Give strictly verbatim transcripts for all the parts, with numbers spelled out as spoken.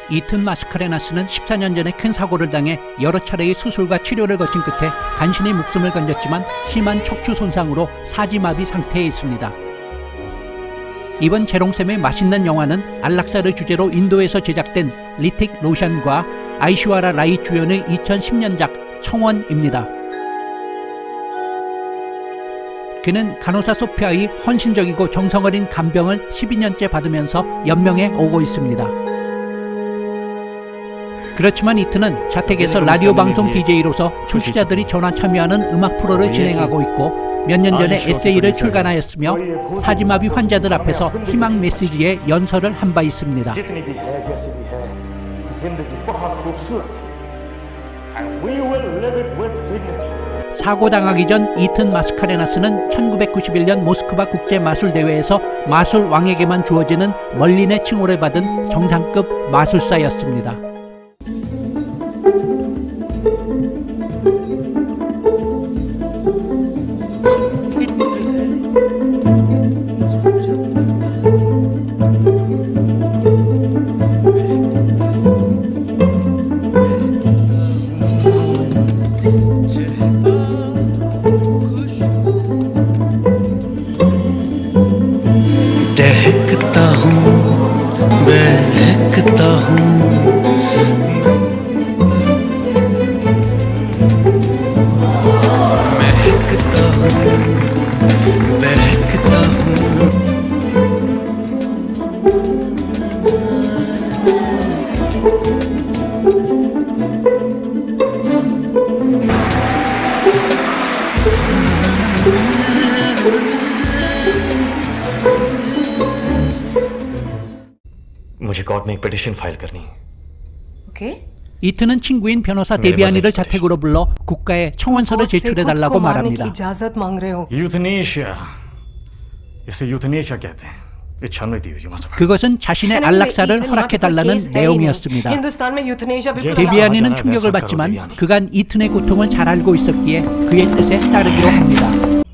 이튼 마스카레나스는 십사 년 전에 큰 사고를 당해 여러 차례의 수술과 치료를 거친 끝에 간신히 목숨을 건졌지만 심한 척추 손상으로 사지마비 상태에 있습니다. 이번 재롱쌤의 맛있는 영화는 안락사를 주제로 인도에서 제작된 리틱 로션과 아이슈와라 라이 주연의 이천십 년작 청원입니다. 그는 간호사 소피아의 헌신적이고 정성어린 간병을 십이 년째 받으면서 연명해 오고 있습니다. 그렇지만 이튼은 자택에서 라디오 방송 디제이로서 청취자들이 전화 참여하는 음악 프로를 진행하고 있고 몇 년 전에 에세이를 출간하였으며 사지마비 환자들 앞에서 희망 메시지의 연설을 한 바 있습니다. 사고당하기 전 이튼 마스카레나스는 천구백구십일 년 모스크바 국제마술대회에서 마술왕에게만 주어지는 멀린의 칭호를 받은 정상급 마술사였습니다. दहकता हूँ बहकता हूँ महकता हूँ बहकता हूँ मुझे कोर्ट में एक पिटीशन फाइल करनी है। Okay? 이튼은 친구인 변호사 데비아니를 자택으로 불러 국가에 청원서를 제출해달라고 말합니다. यूथनेशिया, इसे यूथनेशिया कहते हैं। 그것은 자신의 안락사를 허락해달라는 내용이었습니다. 데비아니는 충격을 받지만 그간 이튼의 고통을 잘 알고 있었기에 그의 뜻에 따르기로 합니다.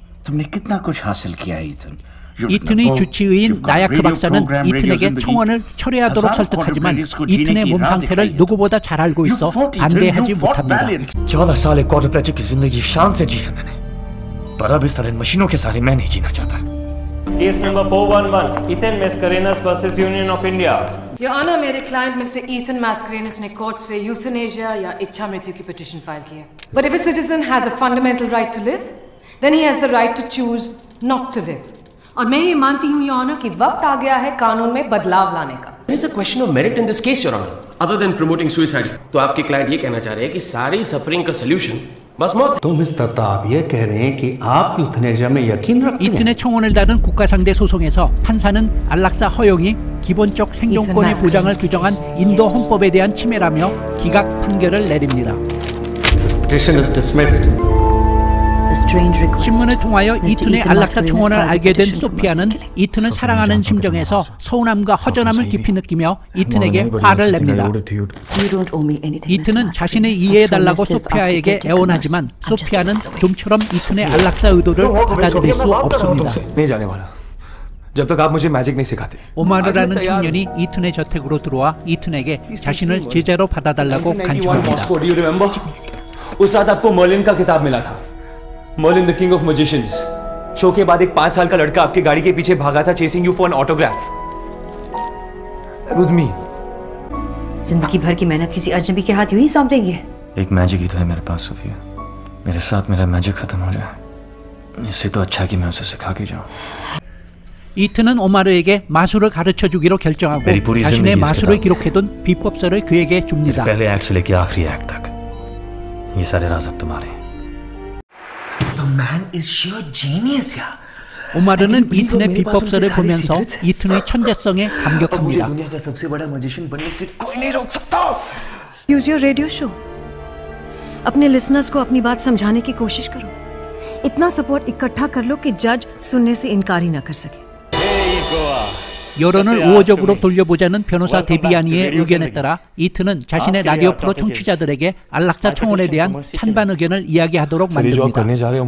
이튼의 주치의인 나야크 박사는 이튼에게 청원을 철회하도록 설득하지만 이튼의 몸 상태를 누구보다 잘 알고 있어 반대하지 못합니다. चौदह साल एक क्वाड्रिप्लेजिक की जिंदगी शान से जी है मैंने, पर अब इस तरह इन मशीनों के सारे मैं नहीं जीना चाहता। Case number four one one, Ethan Mascarenhas versus Union of India. Your Honor, मेरे client Mister Ethan Mascarenhas ने कोर्ट से यूथनेशिया या इच्छा मृत्यु की पिटीशन फाइल की है। But if a citizen has a fundamental right to live, then he has the right to choose not to live. और मैं ये मानती हूँ, Your Honor, कि वक्त आ गया है कानून में बदलाव लाने का। There is a question of merit in this case, Your Honor. Other than promoting suicide, तो आपके क्लाइंट ये कहना चाह रहे हैं कि सारी सफरिंग का सलूशन बस मौत। तो मिस्टर दत्ता, आप ये कह रहे हैं कि आप यूथनेशिया में यकीन रखते हैं? 이튼의 청원을 다룬 국가상대 소송에서 판사는 안락사 허용이 기본적 생존권의 보장을 규정한 인도 헌법에 대한 침해라며 기각 판결을 내립니다. This petition is dismissed. 신문을 통하여 이튼의 안락사 청원을 알게 된 소피아는 이튼을 사랑하는 심정에서 서운함과 허전함을 깊이 느끼며 이튼에게 화를 냅니다. 이튼은 자신을 이해해달라고 소피아에게 애원하지만 소피아는 좀처럼 이튼의 안락사 의도를 받아들일 수 없습니다. 오마르라는 청년이 이튼의 저택으로 들어와 이튼에게 자신을 제자로 받아달라고 간청합니다. Merlin the king of magicians show के बाद एक पांच साल का लड़का आपकी गाड़ी के पीछे भागा था chasing you for an autograph. It was me. जिंदगी भर की मेहनत किसी अजनबी के हाथ यूं ही सौंप देंगे? एक मैजिक ही तो है मेरे पास सोफिया, मेरे साथ मेरा मैजिक खत्म हो जाए, इससे तो अच्छा है कि मैं उसे सिखा के जाऊं। 이튼은 오마르에게 마술을 가르쳐 주기로 결정하고 자신의 마술을 기록해둔 비법서를 그에게 줍니다. पहले एक्ट से लेके आखिरी एक्ट तक ये सारे राज अब तुम्हारे हैं। 오마르는 이튼의 비법서를 보면서 이튼의 천재성에 감격합니다. Use your radio show. अपने listeners को अपनी बात समझाने की कोशिश करो। इतना सपोर्ट इकट्ठा कर लो कि जज सुनने से इनकार ही ना कर सके। 여론을 우호적으로 돌려보자는 변호사 데비아니의 의견에 따라 이튼은 자신의 라디오 프로 청취자들에게 안락사 청원에 대한 찬반 의견을 이야기하도록 만듭니다.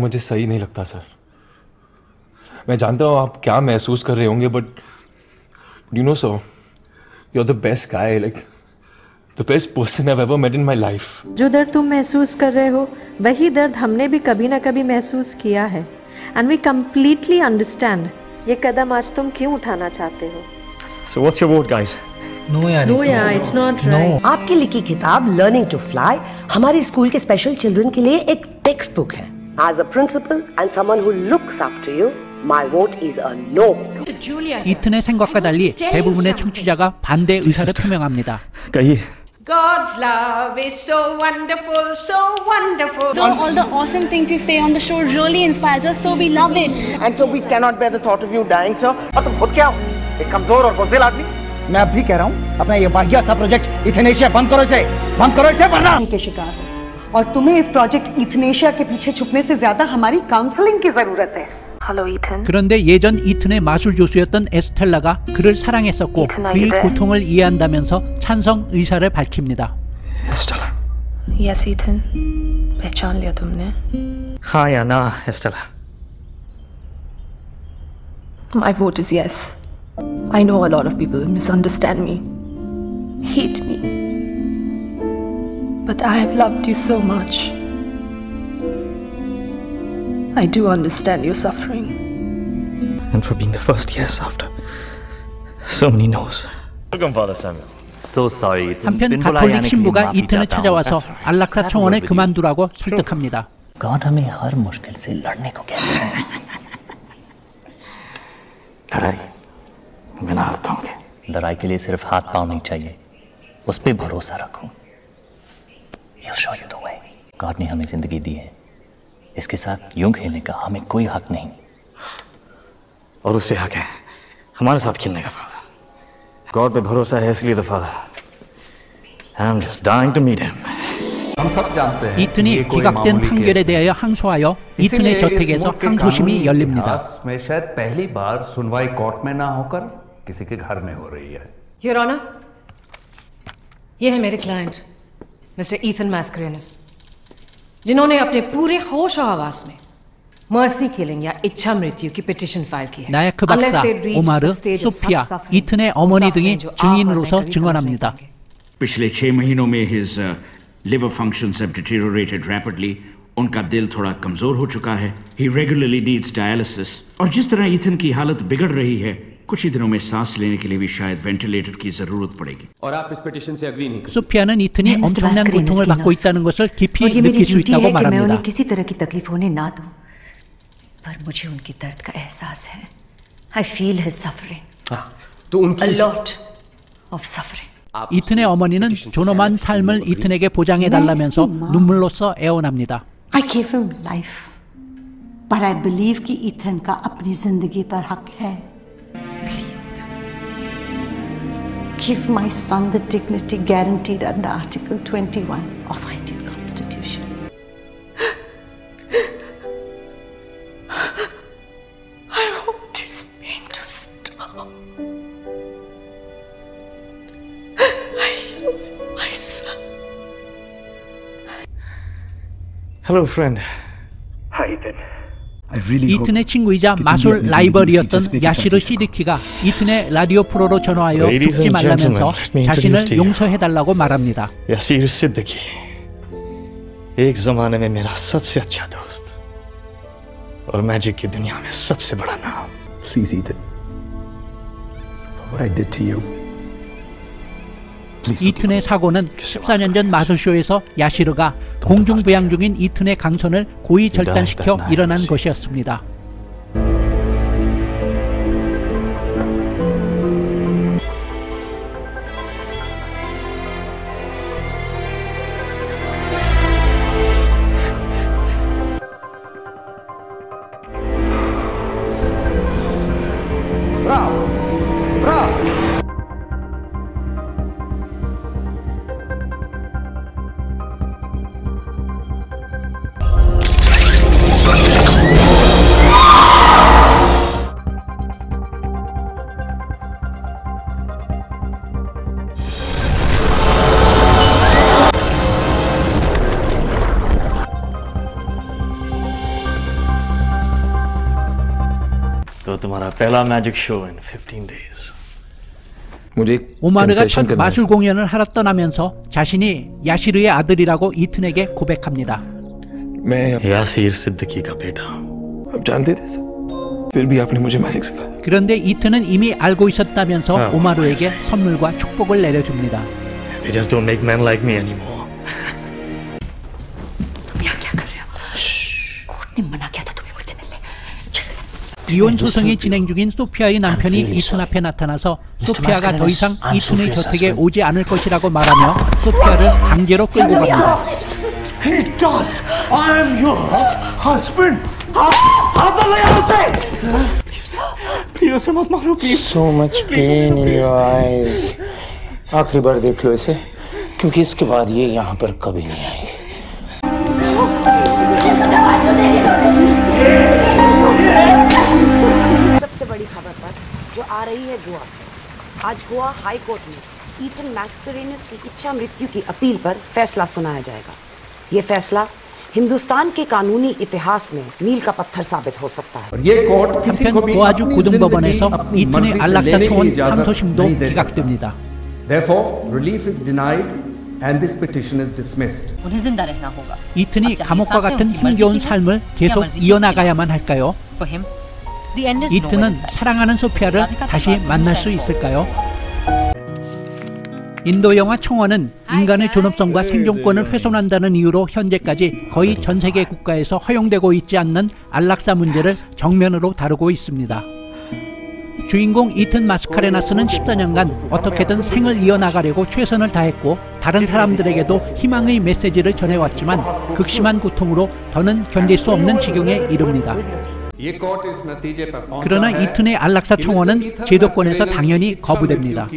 मैं जानता हूँ आप क्या महसूस कर रहे होंगे, but you know so you're the best guy. Like The best person I've ever met in my life. जो दर्द तुम महसूस कर रहे हो वही दर्द हमने भी कभी ना कभी महसूस किया है and we completely understand ये कदम आज तुम क्यों उठाना चाहते हो. So what's your vote, guys? No यार. No यार, it's not right. आपकी लिखी किताब लर्निंग टू फ्लाई हमारे स्कूल के स्पेशल चिल्ड्रन के लिए एक टेक्स्ट बुक है. As a principal and someone who looks up to you, my vote is a no. 이튼의 생각과 달리 대부분의 청취자가 반대 의사를 표명합니다. कहिए. God's love is so wonderful, so wonderful. So all the awesome things you say on the show really inspires us, so we love it. And so we cannot bear the thought of you dying, sir. और तुम खुद क्या हो? एक कमजोर और बुज़दिल आदमी. मैं अब भी कह रहा हूँ अपना ये वाहियात सा प्रोजेक्ट इथनेशिया बंद करो इसे, बंद करो इसे वरना के शिकार हो. और तुम्हें इस प्रोजेक्ट इथनेशिया के पीछे छुपने से ज्यादा हमारी काउंसलिंग की जरूरत है. Hello, Ethan. 그런데 예전 이튼의 마술 교수였던 에스텔라가 그를 사랑했었고 그의 고통을 이해한다면서 찬성 의사를 밝힙니다. Estella. Yes, Ethan. पहचान लिया तुमने? हाँ या ना, Estella. My vote is yes. I know a lot of people misunderstand me, hate me, but I have loved you so much. I do understand your suffering. And for being the first yes after so many no's. Welcome, Father Samuel. So sorry. 한편 가톨릭 신부가 이튼을 찾아와서 안락사 청원을 그만두라고 설득합니다. God हमें हर मुश्किल से लड़ने को कहते हैं. लड़ाई बिना हाथों के. लड़ाई के लिए सिर्फ हाथ पाँव नहीं चाहिए. उस पे भरोसा रखो. He'll show you the way. God ने हमें जिंदगी दी है. इसके साथ यूं खेलने का हमें कोई हक नहीं. और उससे हक है हमारे साथ खेलने का. फादर गॉड पे भरोसा है इसलिए तो father I am just dying to meet him. हम सब जानते हैं 이튼이 기각된 판결에 대하여 항소하여 이튼의 저택에서 항소심이 열립니다. में शायद पहली बार सुनवाई कोर्ट में ना होकर किसी के घर में हो रही है. Your Honor, ये है मेरे क्लाइंट मिस्टर ईथन मैस्करेनस जिन्होंने अपने पूरे होश और आवास में मर्सी किलिंग या इच्छा मृत्यु की पिटीशन फाइल की है. 나야크 박사, 오마르, 소피아, 이튼의 어머니 등이 증인으로서 증언합니다. पिछले छह महीनों में his uh, liver functions have deteriorated rapidly. उनका दिल थोड़ा कमजोर हो चुका है. He regularly needs dialysis. और जिस तरह ईथन की हालत बिगड़ रही है कुछ ही दिनों में सांस लेने के लिए भी शायद वेंटिलेटर की जरूरत पड़ेगी. और आप इस पिटीशन से एग्री नहीं करते. 소피아는 이튼이 엄청난 고통을 받고 있다는 것을 깊이 느낄 수 있다고 말합니다. मैं उन्हें किसी तरह की तकलीफ होने ना दूं. पर मुझे उनकी दर्द का एहसास है. I feel his suffering. तो उनकी a lot of suffering. 이튼의 어머니는 존엄한 삶을 이튼에게 보장해 달라면서 눈물로써 애원합니다. I gave him life, but I believe कि ईथन का अपनी जिंदगी पर हक है. Please, give my son the dignity guaranteed under Article twenty-one of our Indian Constitution. I want his pain to stop. I love my son. Hello, friend. Hi, Ethan. 이튼의 친구이자 마술 라이벌이었던 야시르 시드키가 이튼의 라디오 프로로 전화하여 죽지 말라면서 자신을 용서해달라고 말합니다. यासीर सिद्दीकी एक जमाने में मेरा सबसे अच्छा दोस्त और मैजिक की दुनिया में सबसे बड़ा नाम. Please, Ethan. For what I did to you. 이튼의 사고는 십사 년 전 마술쇼에서 야시르가 공중부양 중인 이튼의 강선을 고의 절단시켜 일어난 것이었습니다. Bravo! Bravo! तो तुम्हारा पहला magic show in fifteen days. 오마르가 첫 마술 공연을 하러 떠나면서 자신이 야시르의 아들이라고 이튼에게 고백합니다. Yasir Siddiqui का बेटा हूँ। अब जानते थे सब, फिर भी आपने मुझे मैजिक सिखाया। 그런데 이튼은 이미 알고 있었다면서 아, 오마르에게 선물과 축복을 내려줍니다. They just don't make men like me anymore. तुम यहाँ क्या कर रहे हो? कोर्ट ने मना किया था तुम्हें मुझसे मिलने। 이혼 소송이 진행 중인 소피아의 남편이 이튼 앞에 나타나서 소피아가 더 이상 이튼의 곁에 오지 않을 것이라고 말하며 소피아를 강제로 끌고 갑니다. He does. I am your husband. आप बोलो यहाँ से. Please ऐसे मत मारो please. So much pain in your eyes. आखिरी बार देख लो इसे, क्योंकि इसके बाद ये यहाँ पर कभी नहीं आएगी. सबसे बड़ी खबर पर जो आ रही है गोवा से, आज गोवा हाई कोर्ट में ईथन मैस्करेनस की इच्छा मृत्यु की अपील पर फैसला सुनाया जाएगा। ये फैसला हिंदुस्तान के कानूनी इतिहास में मील का पत्थर साबित हो सकता है। ये कोर्ट किसी को भी 고아주 고등법원에서 이튼의 안락사 청원 항소심도 기각됩니다. Therefore, relief is denied and this petition is dismissed. उन्हें जिंदा रहना होगा. 이튼이 감옥과 같은 힘겨운 삶을 계속 이어나가야만 할까요? 이튼은 사랑하는 소피아를 다시 만날 수 있을까요? 인도 영화 청원은 인간의 존엄성과 생존권을 훼손한다는 이유로 현재까지 거의 전 세계 국가에서 허용되고 있지 않는 안락사 문제를 정면으로 다루고 있습니다. 주인공 이튼 마스카레나스는 십사 년간 어떻게든 생을 이어나가려고 최선을 다했고 다른 사람들에게도 희망의 메시지를 전해왔지만 극심한 고통으로 더는 견딜 수 없는 지경에 이릅니다. 그러나 이튼의 안락사 청원은 제도권에서 당연히 거부됩니다.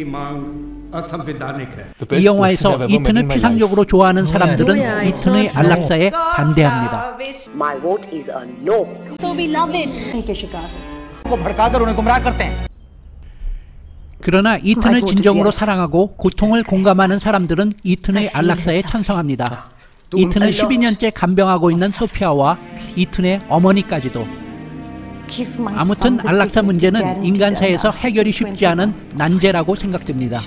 이 영화에서 이튼을 피상적으로 좋아하는 사람들은 이튼의 안락사에 반대합니다. My vote is a no. So we love it. के शिकार को भड़काकर उन्हें गुमराह करते हैं. 그러나 이튼을 진정으로 사랑하고 고통을 공감하는 사람들은 이튼의 안락사에 찬성합니다. 이튼을 십이 년째 간병하고 있는 소피아와 이튼의 어머니까지도. 아무튼 안락사 문제는 인간사에서 해결이 쉽지 않은 난제라고 생각됩니다.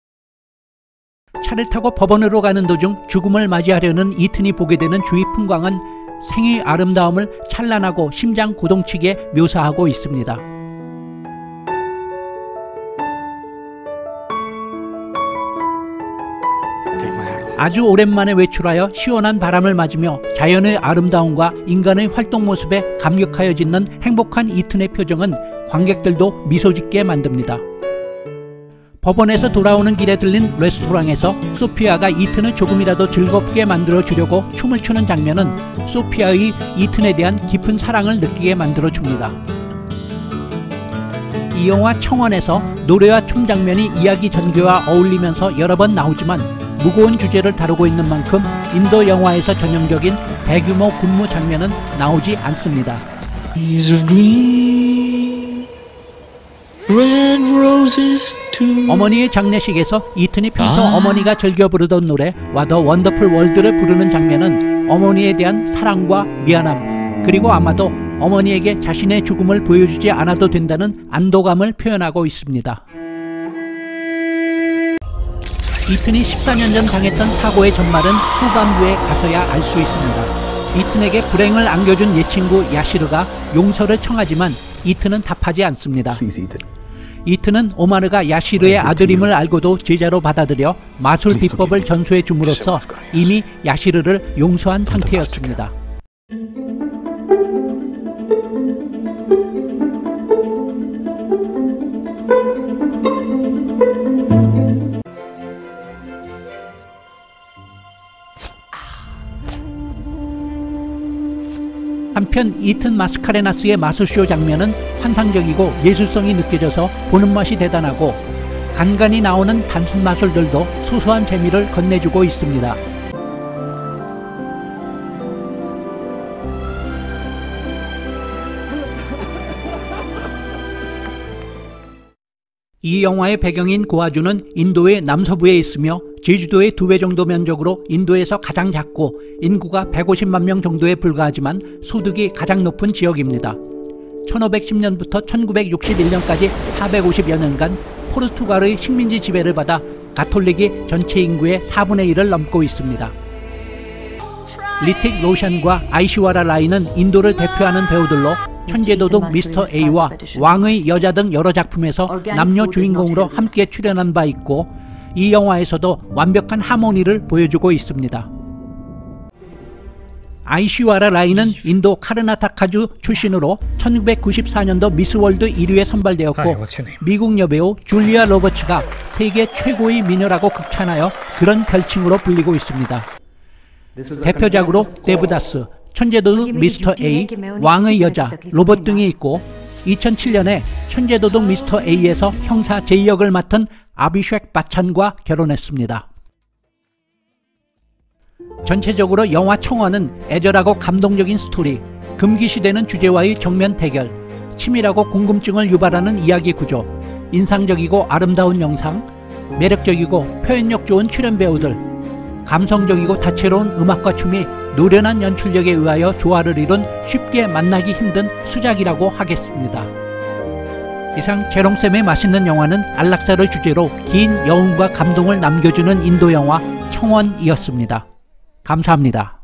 차를 타고 법원으로 가는 도중 죽음을 맞이하려는 이튼이 보게 되는 주위 풍광은 생의 아름다움을 찬란하고 심장 고동치게 묘사하고 있습니다. 아주 오랜만에 외출하여 시원한 바람을 맞으며 자연의 아름다움과 인간의 활동 모습에 감격하여 짓는 행복한 이튼의 표정은 관객들도 미소 짓게 만듭니다. 법원에서 돌아오는 길에 들린 레스토랑에서 소피아가 이튼을 조금이라도 즐겁게 만들어 주려고 춤을 추는 장면은 소피아의 이튼에 대한 깊은 사랑을 느끼게 만들어 줍니다. 이 영화 청원에서 노래와 춤 장면이 이야기 전개와 어울리면서 여러 번 나오지만 무거운 주제를 다루고 있는 만큼 인도 영화에서 전형적인 대규모 군무 장면은 나오지 않습니다. 어머니의 장례식에서 이튼이 평소 아. 어머니가 즐겨 부르던 노래 What a Wonderful World를 부르는 장면은 어머니에 대한 사랑과 미안함 그리고 아마도 어머니에게 자신의 죽음을 보여주지 않아도 된다는 안도감을 표현하고 있습니다. 이튼이 십사 년 전 당했던 사고의 전말은 후반부에 가서야 알 수 있습니다. 이튼에게 불행을 안겨준 예친구 야시르가 용서를 청하지만 이튼은 답하지 않습니다. 이튼은 오마르가 야시르의 아들임을 알고도 제자로 받아들여 마술 비법을 전수해 줌으로써 이미 야시르를 용서한 상태였습니다. 한편 이튼 마스카레나스의 마술쇼 장면은 환상적이고 예술성이 느껴져서 보는 맛이 대단하고 간간히 나오는 단순 마술들도 소소한 재미를 건네주고 있습니다. 이 영화의 배경인 고아주는 인도의 남서부에 있으며 제주도의 두 배 정도 면적으로 인도에서 가장 작고 인구가 백오십만 명 정도에 불과하지만 소득이 가장 높은 지역입니다. 천오백십 년부터 천구백육십일 년까지 사백오십여 년간 포르투갈의 식민지 지배를 받아 가톨릭이 전체 인구의 사분의 일을 넘고 있습니다. 리틱 로션과 아이시와라 라이는 인도를 대표하는 배우들로 천재도둑 미스터 A와 왕의 여자 등 여러 작품에서 남녀 주인공으로 함께 출연한 바 있고 이 영화에서도 완벽한 하모니를 보여주고 있습니다. 아이시와라 라이는 인도 카르나타카주 출신으로 천구백구십사 년도 미스월드 일 위에 선발되었고 미국 여배우 줄리아 로버츠가 세계 최고의 미녀라고 극찬하여 그런 별칭으로 불리고 있습니다. 대표작으로 데브다스, 천재도둑 미스터 A, 왕의 여자, 로봇 등이 있고 이천칠 년에 천재도둑 미스터 A에서 형사 제이 역을 맡은 아비쉑 바찬과 결혼했습니다. 전체적으로 영화 청원은 애절하고 감동적인 스토리, 금기시되는 주제와의 정면 대결, 치밀하고 궁금증을 유발하는 이야기 구조, 인상적이고 아름다운 영상, 매력적이고 표현력 좋은 출연 배우들, 감성적이고 다채로운 음악과 춤이 노련한 연출력에 의하여 조화를 이룬 쉽게 만나기 힘든 수작이라고 하겠습니다. 이상 재롱쌤의 맛있는 영화는 안락사를 주제로 긴 여운과 감동을 남겨주는 인도 영화 청원이었습니다. 감사합니다.